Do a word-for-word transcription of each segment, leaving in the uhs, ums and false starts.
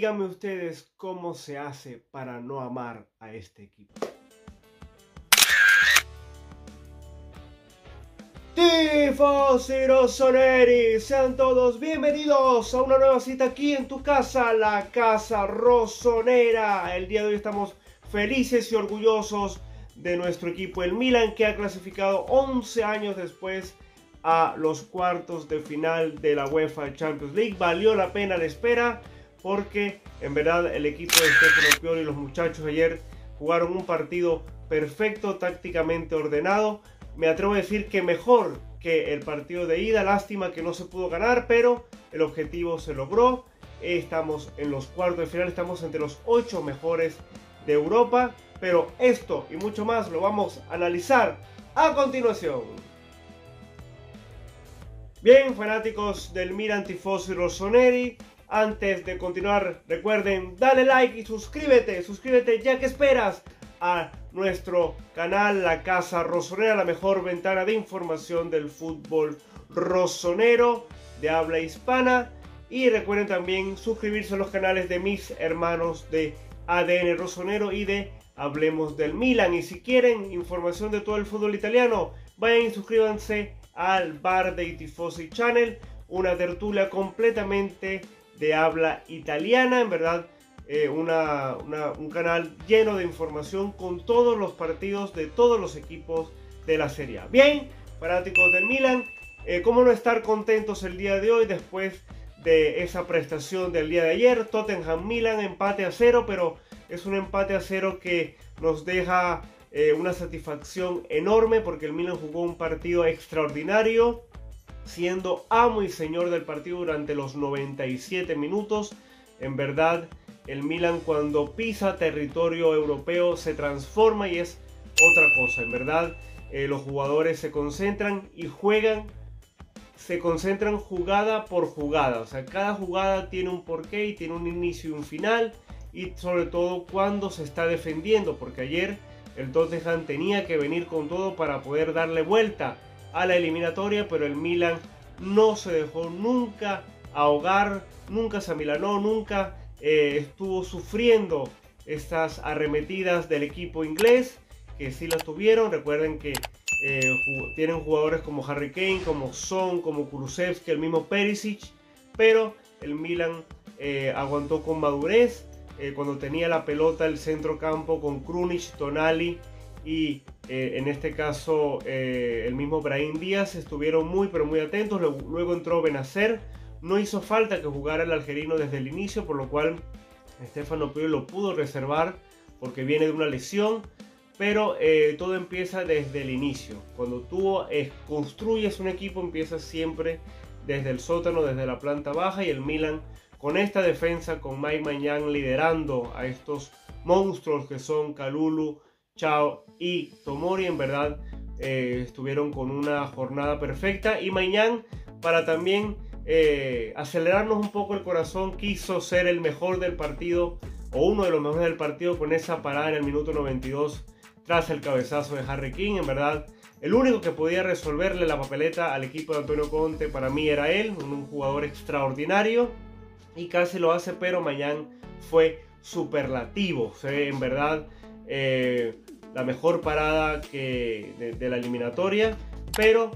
díganme ustedes cómo se hace para no amar a este equipo. Tifosi rossoneri, sean todos bienvenidos a una nueva cita aquí en tu casa, la Casa Rossonera. El día de hoy estamos felices y orgullosos de nuestro equipo, el Milan, que ha clasificado once años después a los cuartos de final de la UEFA Champions League. Valió la pena la espera porque en verdad el equipo de Stefano Pioli y los muchachos ayer jugaron un partido perfecto, tácticamente ordenado. Me atrevo a decir que mejor que el partido de ida. Lástima que no se pudo ganar, pero el objetivo se logró. Estamos en los cuartos de final, estamos entre los ocho mejores de Europa. Pero esto y mucho más lo vamos a analizar a continuación. Bien, fanáticos del Milan, tifosi rossoneri, antes de continuar, recuerden, dale like y suscríbete, suscríbete ya que esperas a nuestro canal La Casa Rossonera, la mejor ventana de información del fútbol rossonero de habla hispana. Y recuerden también suscribirse a los canales de mis hermanos de A D N Rossonero y de Hablemos del Milan. Y si quieren información de todo el fútbol italiano, vayan y suscríbanse al Bar dei Tifosi Channel, una tertulia completamente de habla italiana, en verdad eh, una, una, un canal lleno de información con todos los partidos de todos los equipos de la Serie A. Bien, fanáticos del Milan, eh, ¿cómo no estar contentos el día de hoy después de esa prestación del día de ayer? Tottenham-Milan, empate a cero, pero es un empate a cero que nos deja Eh, una satisfacción enorme porque el Milan jugó un partido extraordinario, siendo amo y señor del partido durante los noventa y siete minutos. En verdad, el Milan cuando pisa territorio europeo se transforma y es otra cosa. En verdad, eh, los jugadores se concentran y juegan, se concentran jugada por jugada. O sea, cada jugada tiene un porqué y tiene un inicio y un final. Y sobre todo cuando se está defendiendo, porque ayer el Tottenham tenía que venir con todo para poder darle vuelta a la eliminatoria, pero el Milan no se dejó nunca ahogar, nunca se amilanó, nunca eh, estuvo sufriendo estas arremetidas del equipo inglés, que sí las tuvieron. Recuerden que eh, jug tienen jugadores como Harry Kane, como Son, como Kulusevski, el mismo Perisic, pero el Milan eh, aguantó con madurez. Eh, cuando tenía la pelota el centro campo con Krunic, Tonali y eh, en este caso eh, el mismo Brahim Díaz estuvieron muy pero muy atentos. Luego, luego entró Benacer, no hizo falta que jugara el algerino desde el inicio, por lo cual Stefano Pioli lo pudo reservar porque viene de una lesión, pero eh, todo empieza desde el inicio. Cuando tú eh, construyes un equipo empiezas siempre desde el sótano, desde la planta baja, y el Milan con esta defensa, con Mike Maignan liderando a estos monstruos que son Kalulu, Chao y Tomori, en verdad eh, estuvieron con una jornada perfecta. Y Maignan, para también eh, acelerarnos un poco el corazón, quiso ser el mejor del partido, o uno de los mejores del partido, con esa parada en el minuto noventa y dos tras el cabezazo de Harry Kane. En verdad, el único que podía resolverle la papeleta al equipo de Antonio Conte para mí era él, un jugador extraordinario. Y casi lo hace, pero Maignan fue superlativo. O sea, en verdad, eh, la mejor parada que de, de la eliminatoria. Pero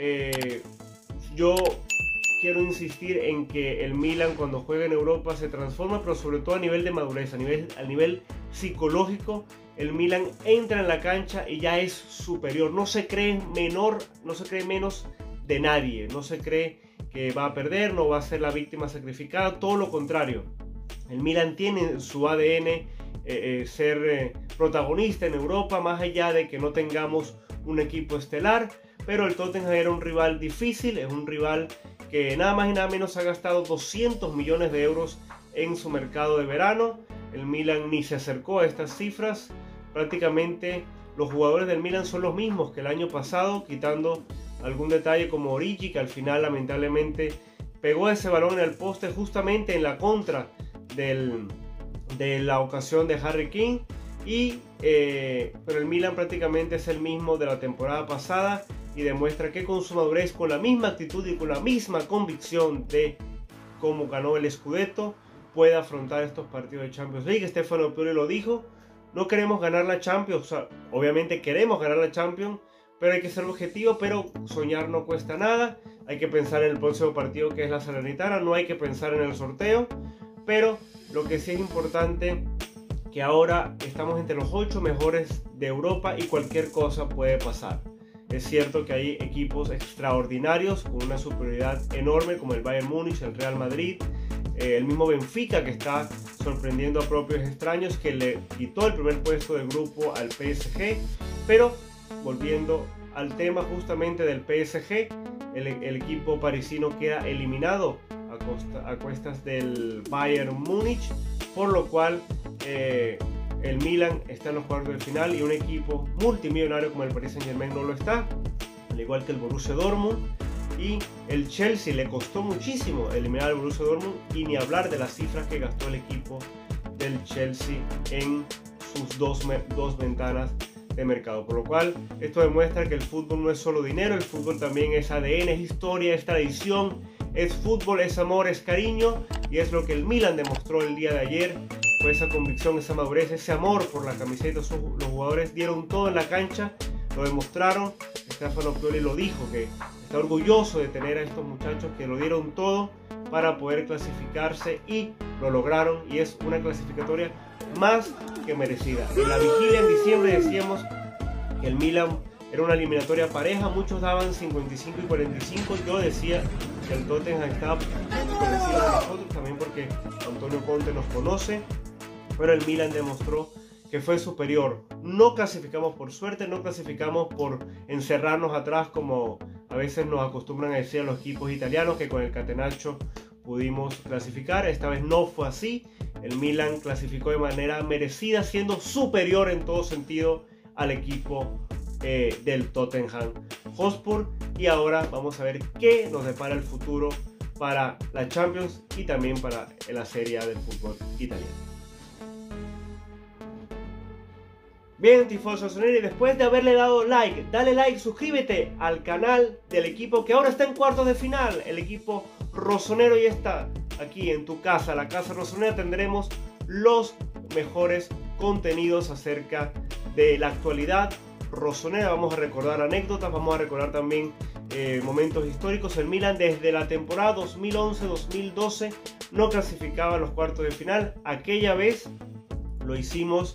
eh, yo quiero insistir en que el Milan cuando juega en Europa se transforma, pero sobre todo a nivel de madurez, a nivel, a nivel psicológico. El Milan entra en la cancha y ya es superior. No se cree menor, no se cree menos de nadie. No se cree que va a perder, no va a ser la víctima sacrificada, todo lo contrario. El Milan tiene en su A D N eh, eh, ser eh, protagonista en Europa, más allá de que no tengamos un equipo estelar, pero el Tottenham era un rival difícil, es un rival que nada más y nada menos ha gastado doscientos millones de euros en su mercado de verano. El Milan ni se acercó a estas cifras, prácticamente los jugadores del Milan son los mismos que el año pasado, quitando algún detalle como Origi, que al final lamentablemente pegó ese balón en el poste justamente en la contra del, de la ocasión de Harry Kane. Y, eh, pero el Milan prácticamente es el mismo de la temporada pasada y demuestra que con su madurez, con la misma actitud y con la misma convicción de cómo ganó el Scudetto, puede afrontar estos partidos de Champions League. Stefano Pioli lo dijo, no queremos ganar la Champions, o sea, obviamente queremos ganar la Champions, pero hay que ser objetivo, pero soñar no cuesta nada, hay que pensar en el próximo partido que es la Salernitana, no hay que pensar en el sorteo, pero lo que sí es importante que ahora estamos entre los ocho mejores de Europa y cualquier cosa puede pasar. Es cierto que hay equipos extraordinarios con una superioridad enorme como el Bayern Múnich, el Real Madrid, eh, el mismo Benfica que está sorprendiendo a propios extraños, que le quitó el primer puesto del grupo al P S G, pero volviendo al tema justamente del P S G, el, el equipo parisino queda eliminado a, costa, a cuestas del Bayern Múnich, por lo cual eh, el Milan está en los cuartos de final y un equipo multimillonario como el Paris Saint-Germain no lo está, al igual que el Borussia Dortmund. Y el Chelsea le costó muchísimo eliminar al Borussia Dortmund, y ni hablar de las cifras que gastó el equipo del Chelsea en sus dos, dos ventanas de mercado. Por lo cual esto demuestra que el fútbol no es solo dinero, el fútbol también es A D N, es historia, es tradición, es fútbol, es amor, es cariño, y es lo que el Milan demostró el día de ayer, con esa convicción, esa madurez, ese amor por la camiseta. Los jugadores dieron todo en la cancha, lo demostraron. Stefano Pioli lo dijo, que está orgulloso de tener a estos muchachos que lo dieron todo para poder clasificarse, y lo lograron, y es una clasificatoria más que merecida. En la vigilia en diciembre decíamos que el Milan era una eliminatoria pareja, muchos daban cincuenta y cinco y cuarenta y cinco, yo decía que el Tottenham estaba por encima de nosotros, también porque Antonio Conte nos conoce, pero el Milan demostró que fue superior. No clasificamos por suerte, no clasificamos por encerrarnos atrás como a veces nos acostumbran a decir a los equipos italianos, que con el Catenaccio pudimos clasificar. Esta vez no fue así. El Milan clasificó de manera merecida, siendo superior en todo sentido al equipo eh, del Tottenham Hotspur. Y ahora vamos a ver qué nos depara el futuro para la Champions y también para la Serie A del fútbol italiano. Bien, tifosi rossoneri, después de haberle dado like, dale like, suscríbete al canal del equipo que ahora está en cuartos de final. El equipo rossonero ya está aquí en tu casa, la casa rossonera. Tendremos los mejores contenidos acerca de la actualidad rossonera. Vamos a recordar anécdotas, vamos a recordar también eh, momentos históricos. El Milan desde la temporada dos mil once dos mil doce no clasificaba a los cuartos de final. Aquella vez lo hicimos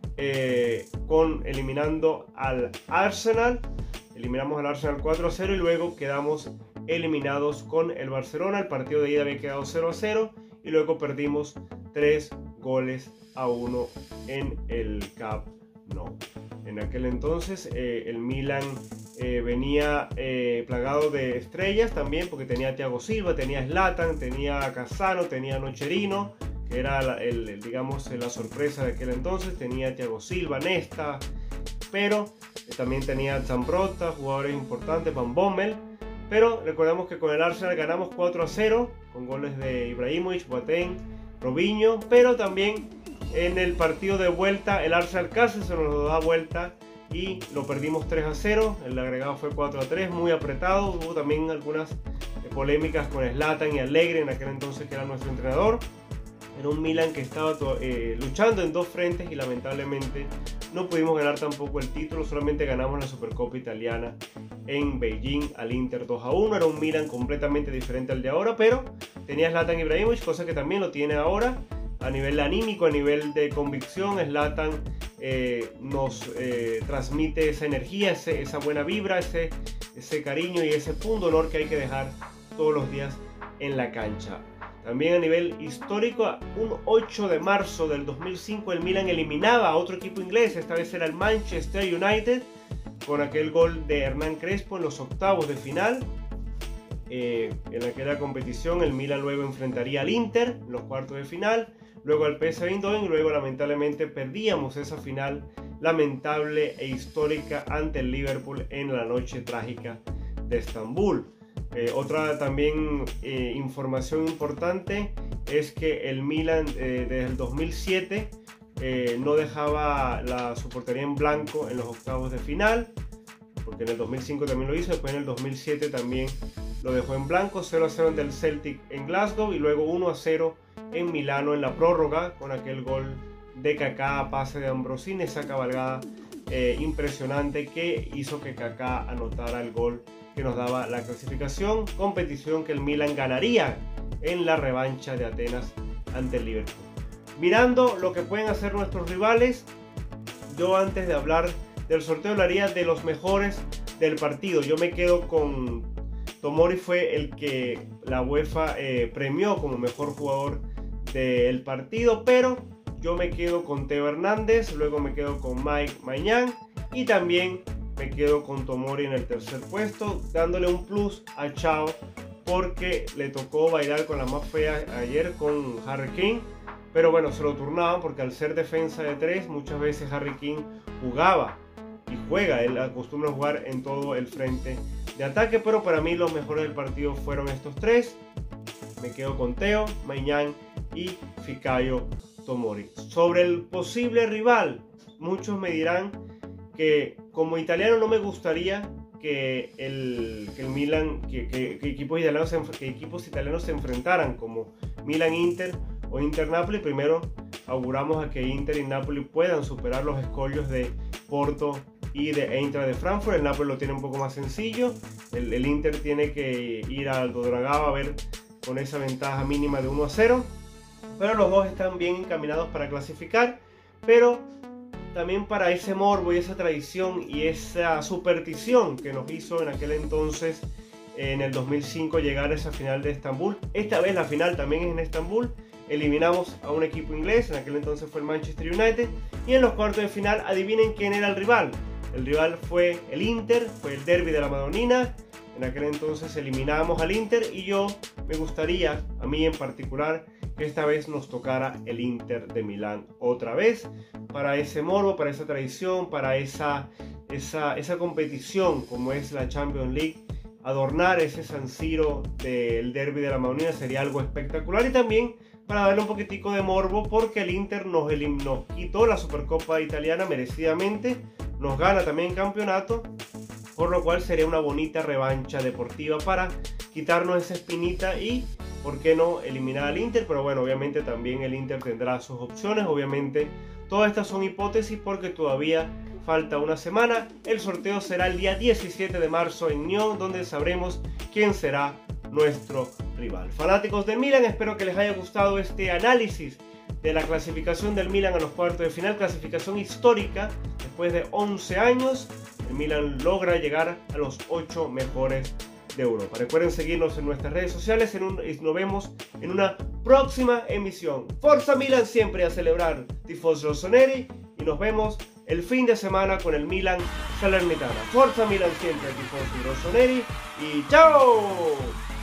Eh, con eliminando al Arsenal, eliminamos al Arsenal cuatro a cero y luego quedamos eliminados con el Barcelona. El partido de ida había quedado cero a cero y luego perdimos tres goles a uno en el Camp Nou. En aquel entonces eh, el Milan eh, venía eh, plagado de estrellas también, porque tenía a Thiago Silva, tenía a Zlatan, tenía a Cassano, tenía a Nocerino, que era la, el, digamos, la sorpresa de aquel entonces. Tenía a Thiago Silva, Nesta, pero también tenía a Zambrotta, jugadores importantes, Van Bommel. Pero recordemos que con el Arsenal ganamos cuatro a cero, con goles de Ibrahimovic, Boateng, Robinho, pero también en el partido de vuelta el Arsenal casi se nos da vuelta y lo perdimos tres a cero, el agregado fue cuatro a tres, muy apretado. Hubo también algunas polémicas con Zlatan y Allegri en aquel entonces, que era nuestro entrenador. Era un Milan que estaba eh, luchando en dos frentes y lamentablemente no pudimos ganar tampoco el título, solamente ganamos la Supercopa Italiana en Beijing al Inter dos a uno. Era un Milan completamente diferente al de ahora, pero tenía Zlatan Ibrahimovic, cosa que también lo tiene ahora. A nivel anímico, a nivel de convicción, Zlatan eh, nos eh, transmite esa energía, ese, esa buena vibra, ese, ese cariño y ese punto honor que hay que dejar todos los días en la cancha. También a nivel histórico, un ocho de marzo del dos mil cinco el Milan eliminaba a otro equipo inglés, esta vez era el Manchester United, con aquel gol de Hernán Crespo en los octavos de final. Eh, en aquella competición el Milan luego enfrentaría al Inter en los cuartos de final, luego al P S V Eindhoven, y luego lamentablemente perdíamos esa final lamentable e histórica ante el Liverpool en la noche trágica de Estambul. Eh, otra también eh, información importante es que el Milan eh, desde el dos mil siete eh, no dejaba la, su portería en blanco en los octavos de final, porque en el dos mil cinco también lo hizo, después en el dos mil siete también lo dejó en blanco, cero a cero ante el Celtic en Glasgow y luego uno a cero en Milano en la prórroga con aquel gol de Kaká a pase de Ambrosini, esa cabalgada eh, impresionante que hizo que Kaká anotara el gol que nos daba la clasificación, competición que el Milan ganaría en la revancha de Atenas ante el Liverpool. Mirando lo que pueden hacer nuestros rivales, yo antes de hablar del sorteo hablaría de los mejores del partido. Yo me quedo con Tomori, fue el que la UEFA eh, premió como mejor jugador del partido, pero yo me quedo con Theo Hernández, luego me quedo con Mike Maignan y también me quedo con Tomori en el tercer puesto, dándole un plus a Chao porque le tocó bailar con la más fea ayer con Harry Kane, pero bueno, se lo turnaban porque al ser defensa de tres muchas veces Harry Kane jugaba y juega, él acostumbra a jugar en todo el frente de ataque, pero para mí los mejores del partido fueron estos tres. Me quedo con Theo, Maignan y Fikayo Tomori. Sobre el posible rival, muchos me dirán que como italiano no me gustaría que el, que el Milan, que, que, que, equipos italianos se, que equipos italianos se enfrentaran como Milan-Inter o Inter-Napoli. Primero auguramos a que Inter y Napoli puedan superar los escollos de Porto y de Eintracht de Frankfurt. El Napoli lo tiene un poco más sencillo, el, el Inter tiene que ir al Dragao a ver con esa ventaja mínima de uno a cero, pero los dos están bien encaminados para clasificar, pero también para ese morbo y esa tradición y esa superstición que nos hizo en aquel entonces, en el dos mil cinco, llegar a esa final de Estambul. Esta vez la final también es en Estambul. Eliminamos a un equipo inglés, en aquel entonces fue el Manchester United, y en los cuartos de final adivinen quién era el rival. El rival fue el Inter, fue el derbi de la Madonnina. En aquel entonces eliminamos al Inter y yo me gustaría, a mí en particular, que esta vez nos tocara el Inter de Milán otra vez, para ese morbo, para esa tradición, para esa, esa, esa competición como es la Champions League. Adornar ese San Siro del derbi de la Madonnina sería algo espectacular, y también para darle un poquitico de morbo porque el Inter nos, nos quitó la Supercopa italiana merecidamente, nos gana también el campeonato, por lo cual sería una bonita revancha deportiva para quitarnos esa espinita y, ¿por qué no?, eliminar al Inter. Pero bueno, obviamente también el Inter tendrá sus opciones. Obviamente todas estas son hipótesis porque todavía falta una semana. El sorteo será el día diecisiete de marzo en Nyon, donde sabremos quién será nuestro rival. Fanáticos del Milan, espero que les haya gustado este análisis de la clasificación del Milan a los cuartos de final, clasificación histórica. Después de once años, el Milan logra llegar a los ocho mejores de Europa. Recuerden seguirnos en nuestras redes sociales en un, y nos vemos en una próxima emisión. Forza Milan siempre, a celebrar, tifosi rossoneri, y nos vemos el fin de semana con el Milan Salernitana. Forza Milan siempre, tifosi rossoneri, y ¡chao!